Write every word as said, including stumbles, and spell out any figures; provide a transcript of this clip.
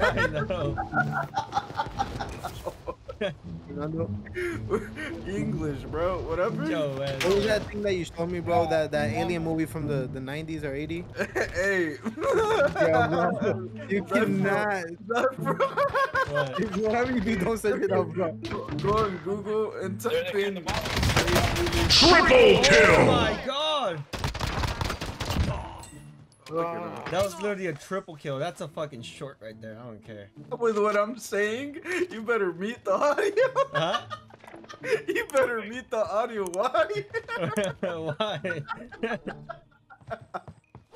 I know. English, bro. Whatever. Yo, man. What was that thing that you showed me, bro? That that alien movie from the the nineties or eighties? Hey. Yeah, bro. You That cannot. That bro. What? Whatever you do, don't search it up, bro. Go on Google and type in. Triple kill! Oh my god! Uh, That was literally a triple kill. That's a fucking short right there. I don't care. with what I'm saying, you better meet the audio. Huh? You better meet the audio. Why? Why?